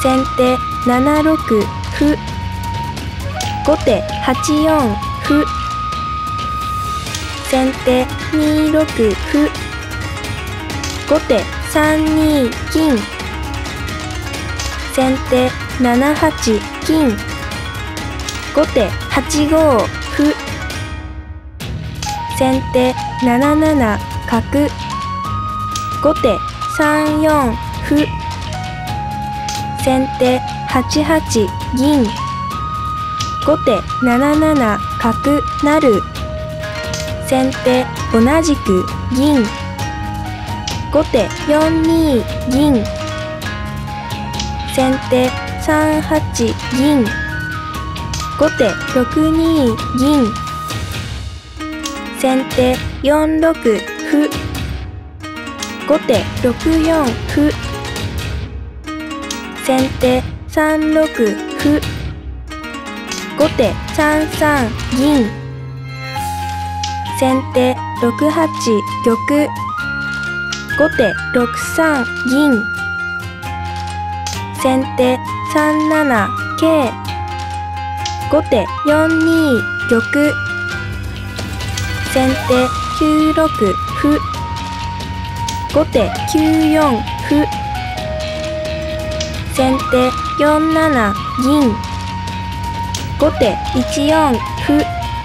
先手7六歩。後手8四歩。先手2六歩。後手3二金。先手7八金。後手8五歩。先手7七角。後手3四歩。先手8八銀。後手7七角成。先手同じく銀。後手4二銀。先手3八銀。後手6二銀。先手4六歩。後手6四歩。先手3六歩。後手3三銀。先手6八玉。後手6三銀。先手3七桂。後手4二玉。先手9六歩。後手9四歩。先手4七銀。後手1四歩。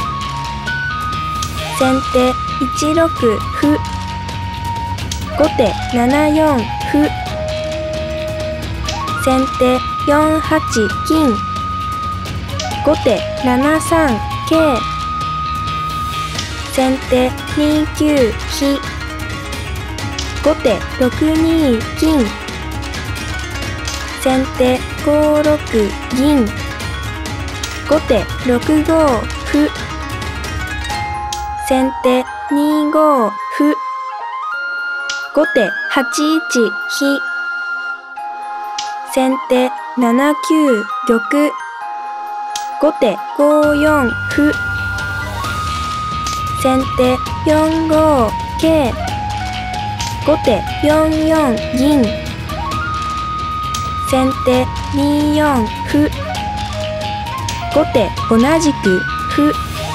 先手1六歩。後手7四歩。先手4八金。後手7三桂。先手2九飛。後手6二金。先手5六銀。後手6五歩。先手2五歩。後手8一飛。先手7九玉。後手5四歩。先手4五桂。後手4四銀。先手2四歩。後手同じく歩。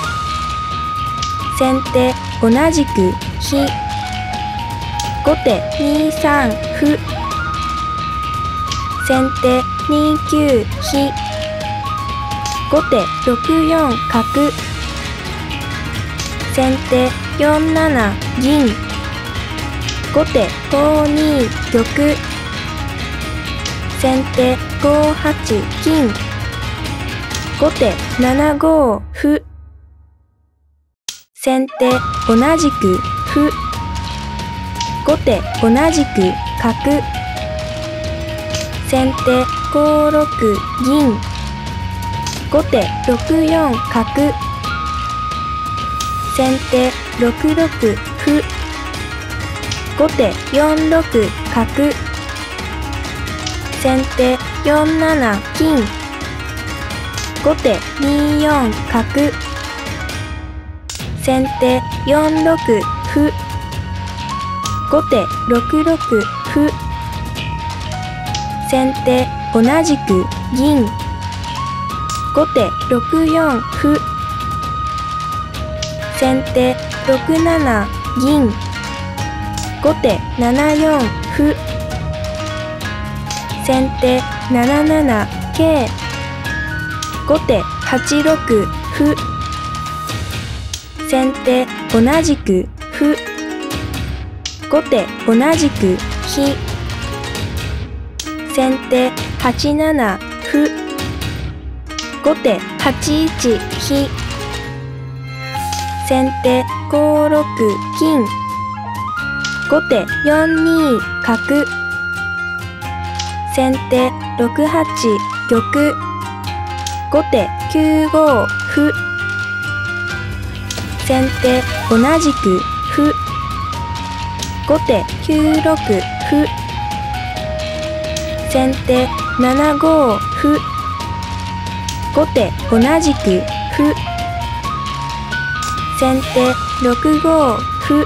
先手同じく飛。後手2三歩。先手2九飛。後手6四角。先手4七銀。後手5二玉。先手5八金。後手7五歩。先手同じく歩。後手同じく角。先手5六銀。後手6四角。先手6六歩。後手4六角。先手4七金。後手2四角。先手4六歩。後手6六歩。先手同じく銀。後手6四歩。先手6七銀。後手7四歩。先手7七桂。後手8六歩。先手同じく歩。後手同じく飛。先手8七歩。後手8一飛。先手5六金。後手4二角。先手6八玉。後手9五歩。先手同じく歩。後手9六歩。先手7五歩。後手同じく歩。先手6五歩。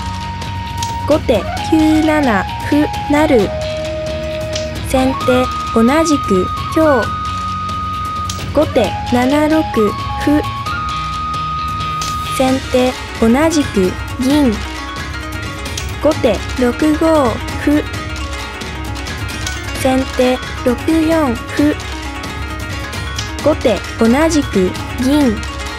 後手9七歩成。先手同じく香。後手7六歩。先手同じく銀。後手6五歩。先手6四歩。後手同じく銀。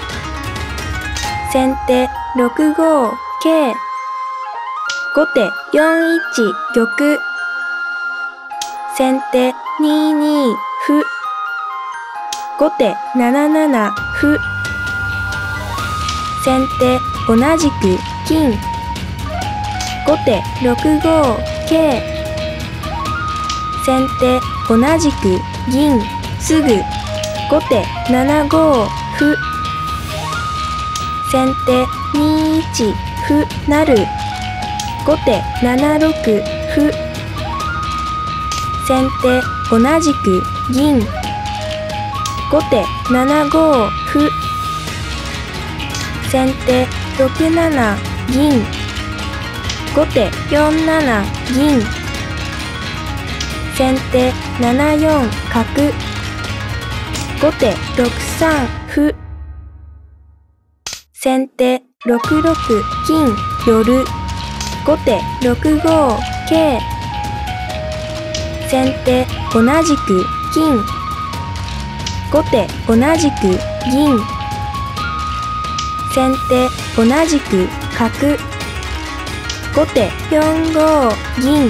先手6五桂。後手4一玉。先手2二歩。後手7七歩。先手同じく金。後手6五桂。先手同じく銀。すぐ後手7五歩。先手2一歩成。後手7六歩。先手同じく銀。後手7五歩。先手6七銀。後手4七銀。先手7四角。後手6三歩。先手6六金寄。後手6五桂。先手同じく金。後手同じく銀。先手同じく角。後手4五銀。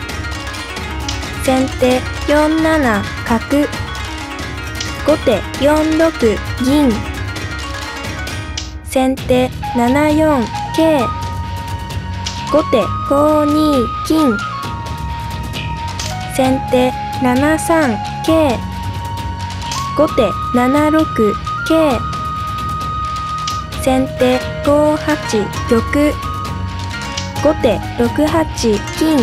先手4七角。後手4六銀。先手7四桂。後手5二金。先手7三桂。後手7六桂。先手5八玉。後手6八金。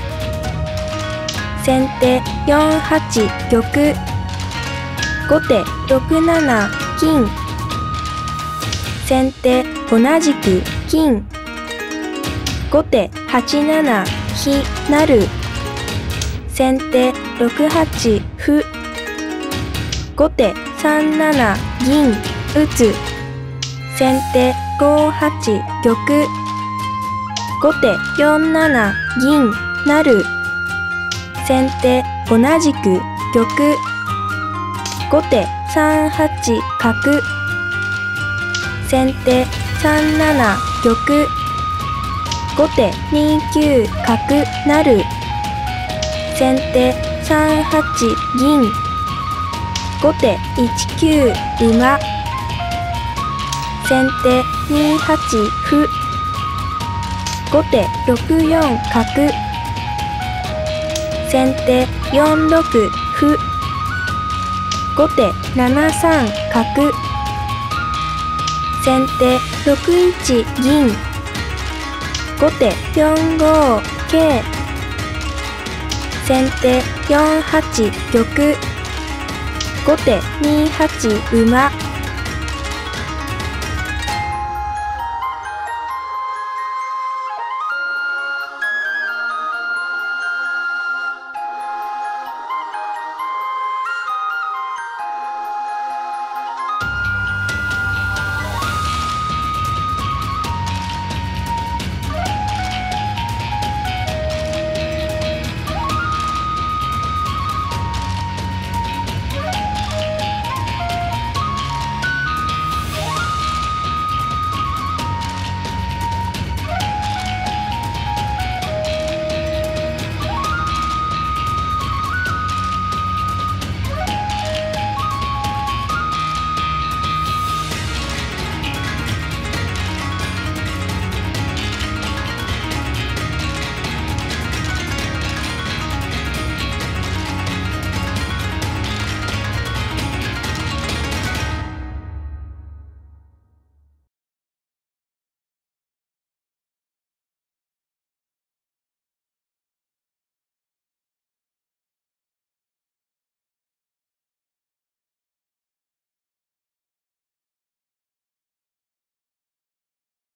先手4八玉。後手6七金。先手同じく金。後手8七飛成。先手6八歩。後手3七銀打つ。先手5八玉。後手4七銀成。先手同じく玉。後手3八角。先手3七玉。後手2九角成。先手3八銀。後手1九馬。先手2八歩。後手6四角。先手4六歩。後手7三角。先手6一銀。後手4五桂。先手4八玉。後手2八馬。